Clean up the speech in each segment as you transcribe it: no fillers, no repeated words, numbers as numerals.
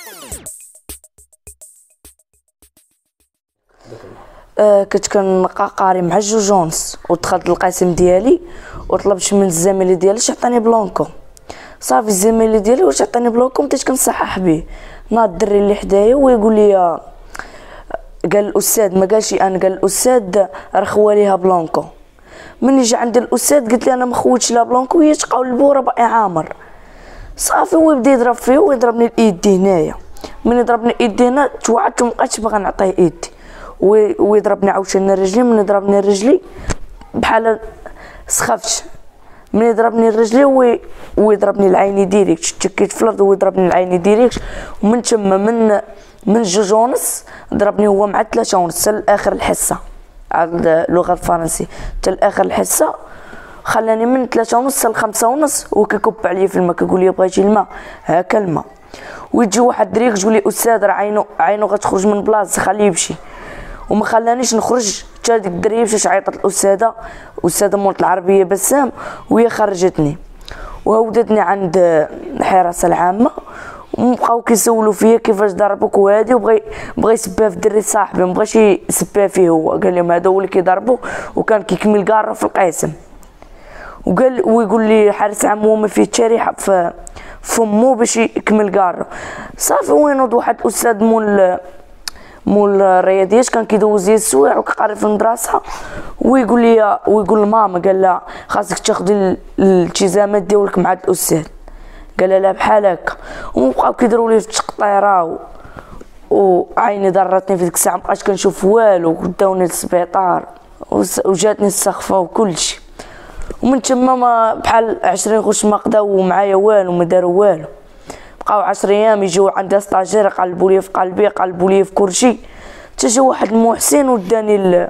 كنت كنبقى قاري مع جوجونس ودخلت القسم ديالي وطلبت من الزميل ديالي يعطيني بلونكو. صافي الزميل ديالي واش عطاني بلونكو بديت كنصحح به. ناض الدري اللي حدايا ويقول لي قال الاستاذ ما قالش انا، قال الاستاذ راه خواليها بلونكو. مني جا عند الاستاذ قلت لي انا ما خويتش لا بلونكو، هي تقولبو ربع عامر. صافي هو بدا يضرب فيه ويضربني الايدي هنايا. من ضربني ايدي هنا توعدت ومبقيتش باغا نعطيه ايدي، ويضربني عاوتاني رجلي. من ضربني رجلي بحال سخفت، من يضربني رجلي ويضربني العيني ديريكت، تشكيت في الارض ويضربني العيني ديريكت. ومن تما من 2:30 ضربني هو مع 3:30 حتى لاخر الحصه على اللغه الفرنسيه، حتى لاخر الحصه. خلاني من 3:30 ل 5:30 وكيكب عليا في الماء، كيقول لي بغيتي الماء هاكا الماء. ويجي واحد دريك تقول لي استاذ راه عينو غتخرج من بلاصه خليه يمشي. وما خلانيش نخرج حتى ديك الدريه مشات عيطت الاستاذه مولت العربيه بسام، وهي خرجتني وودتني عند الحراسه العامه. وبقاو كيسولوا فيا كيفاش ضربوك وهادي، بغى يسبها في الدري صاحبي، ما بغاش يسبها فيه هو. قال لهم هذا هو اللي كيضربو وكان كيكمل كارو في القسم. ويقول لي حارس عام هو ما فيه حتى ريحه في فمو باش يكمل كارو. صافي وينوض واحد الاستاذ مول الرياضيات كان كيدوز لي السوايع وكيقري في المدرسه، ويقول لماما قال لها خاصك تاخدي الالتزامات ديالك مع الاستاذ. قال لا بحال هكا. وبقاو كيديروا لي في التقطيره وعيني ضرتني في ديك الساعه، مابقاش كنشوف والو. وداوني للسبيطار وجاتني السخفه وكلشي. ومن تما ما بحال 20 غش ما قداو معايا والو، ما داروا والو. بقاو 10 ايام يجيو عندي ستاجير قلبوا لي في قلبي، قلبوا لي في كلشي. حتى جا واحد المحسن وداني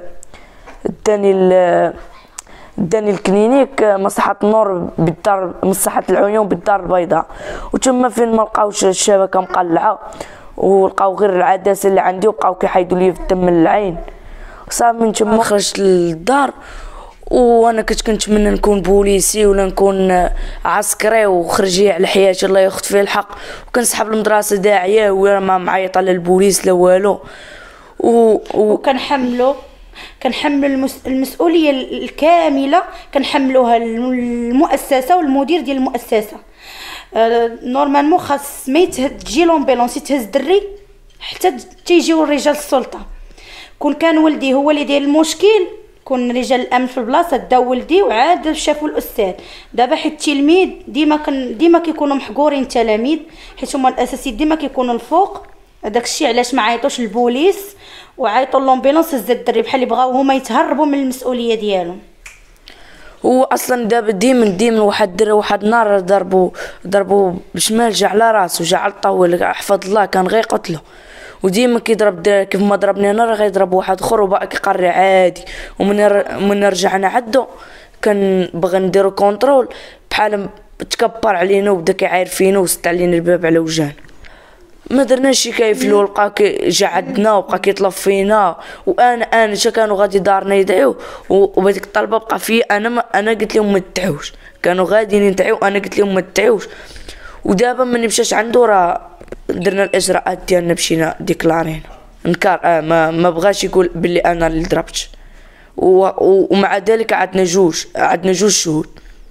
الكلينيك مصحة النور بالدار، مصحة العيون بالدار البيضاء. وتما فين ما لقاوش الشبكه مقلعه ولقاو غير العدسه اللي عندي، وبقاو كيحيدوا لي في الدم من العين. صافي من تما خرجت للدار. وانا كنت كنتمنى نكون بوليسي ولا نكون عسكري وخرجي على حياتي الله ياخذ فيه الحق. وكنسحب المدرسه داعيه ولا ما معيطه للبوليس لا والو. وكنحملوا المسؤوليه الكامله، كنحملوها المؤسسه والمدير ديال المؤسسه. نورمالمون خاص ما تجي لومبيلونس تهز الدري حتى تيجيو رجال السلطه. كون كان ولدي هو اللي داير المشكل، كون رجال الامن في البلاصه داو ولدي وعاد شافوا الاستاذ. دابا حيت التلميذ ديما كيكونوا محقورين التلاميذ، حيت هما الاساسي ديما كيكونوا الفوق. هذاك الشيء علاش ما عيطوش البوليس وعيطوا لومبيلونس هز الدري، بحال اللي بغاو هما يتهربوا من المسؤوليه ديالهم. هو اصلا دابا ديما واحد نهار ضربوا بشمال جا على راسو، جا على الطاوله احفظ الله كان غير قتله. وديما كيضرب كيف ما ضربني انا راه غيضرب واحد اخر وبقى كيقري عادي. ومن رجعنا عدو كان بغى نديرو كونترول بحال تكبر علينا وبدا كيعاير فينا وسد علينا الباب على وجهنا. ما درناش شي كيفلو، لقى جا عندنا وبقى كيطلب فينا. وانا حتى كانوا غادي دارنا يدعيو وبديك الطلبه بقى فيا انا قلت لهم ما تدعوش. كانوا غاديين يدعيو انا قلت لهم ما تدعوش. ودابا ملي مشاش عنده راه درنا الاجراءات ديالنا، مشينا ديكلارينا نكار. ما بغاش يقول باللي انا اللي ضربت. ومع ذلك عندنا جوج شهود.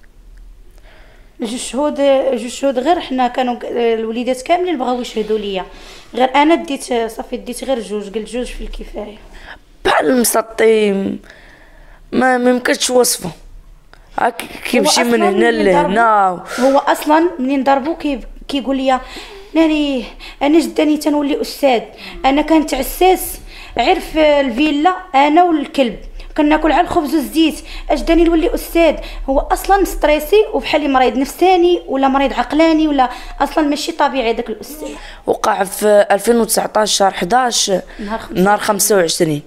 جوج شهود غير حنا كانوا الوليدات كاملين بغاو يشهدوا ليا، غير انا ديت غير جوج. قلت جوج في الكفايه. بحال المسطي ما يمكنش وصفه، كيمشي من هنا لهنا. هو اصلا منين ضربو كيقول لي ناري انا جداني تنولي استاذ. انا كانت عساس عرف الفيلا انا والكلب كناكل على الخبز والزيت، اجداني نولي استاذ. هو اصلا ستريسي وبحال مريض نفساني ولا مريض عقلاني ولا اصلا ماشي طبيعي داك الاستاذ. وقع في 2019 شهر 11 نهار 25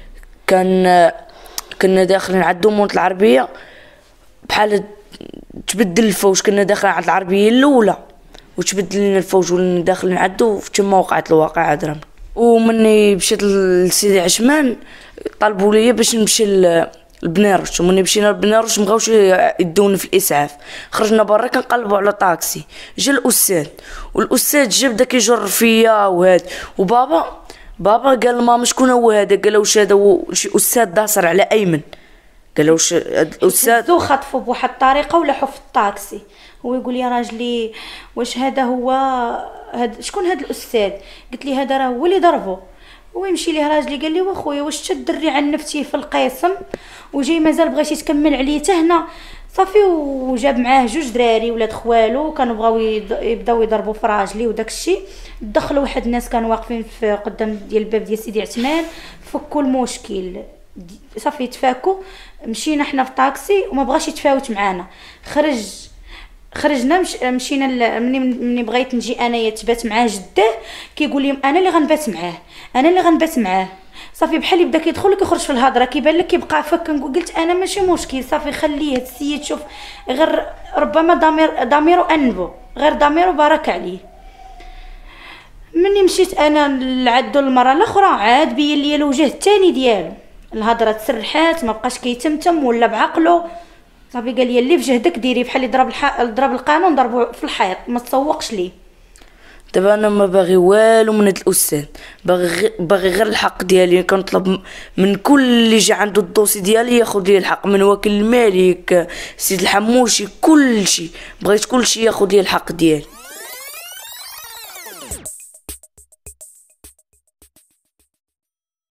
كنا داخلين عند مولت العربيه، بحال تبدل الفوج. كنا داخلين عند العربيه الاولى وتبدل لنا الفوج ولنا داخلين عندو، تما وقعت الواقعه درنا. ومني مشيت لسيدي عثمان طلبوا لي باش نمشي البنيروش. ومني مشينا للبنيروش مبغاوش يدونا في الاسعاف، خرجنا برا كنقلبوا على طاكسي. جا الاستاذ، والاستاذ جا بدا كيجر فيا وهاد، بابا قال لماما شكون هو هذا؟ قال له واش هذا شي استاذ داصر على ايمن. قال له واش الاستاذ ذو خطفوا بواحد الطريقه ولاحوا في الطاكسي. هو يقول يا راجلي واش هذا هو شكون هذا الاستاذ؟ قلت لي هذا راه هو اللي ضربه. هو يمشي ليه راجلي قال لي واخويا واش تدري عنفتيه في القسم وجاي مازال بغيتي تكمل عليه حتى هنا صافي. وجاب معاه جوج دراري ولاد خوالو كانوا بغاو يبداو يضربوا في راجلي وداك الشيء. دخلوا واحد الناس كانوا واقفين في قدام ديال الباب ديال سيدي عثمان، فكوا المشكل صافي تفاكوا. مشينا حنا في طاكسي وما بغاش يتفاوت معانا. خرجنا مشينا مني بغيت نجي انايا تبات معاه جداه كيقول لي انا اللي غنبات معاه صافي. بحال يبدا كيدخل وكيخرج في الهضره، كيبان لك كيبقى فك. قلت انا ماشي مشكل صافي خليه هاد السيد شوف غير ربما ضميرو انبو غير ضميرو بارك عليه. مني مشيت انا لعدو المره الاخرى عاد بين لي الوجه الثاني ديالو، الهضره تسرحات ما بقاش كيتمتم ولا بعقله صافي. قال لي اللي في جهدك ديري بحال ضرب القانون ضربو في الحيط ما تسوقش ليه. دابا انا ما باغي والو من هاد الاستاذ، باغي غير الحق ديالي. كنطلب من كل اللي جا عنده الدوسي ديالي ياخذ لي الحق، من وكيل الملك سيد الحموشي كلشي، بغيت كلشي ياخذ لي الحق ديالي.